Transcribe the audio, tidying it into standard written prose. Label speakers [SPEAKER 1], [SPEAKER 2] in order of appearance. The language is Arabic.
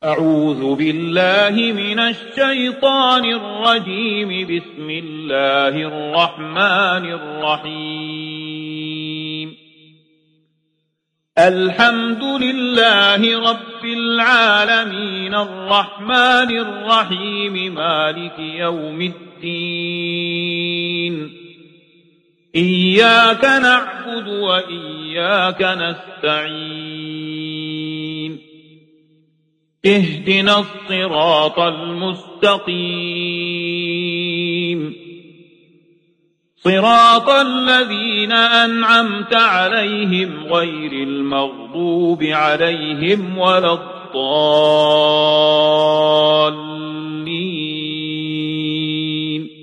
[SPEAKER 1] أعوذ بالله من الشيطان الرجيم. بسم الله الرحمن الرحيم. الحمد لله رب العالمين الرحمن الرحيم مالك يوم الدين. إياك نعبد وإياك نستعين. اهدنا الصراط المستقيم صراط الذين أنعمت عليهم غير المغضوب عليهم ولا الضالين.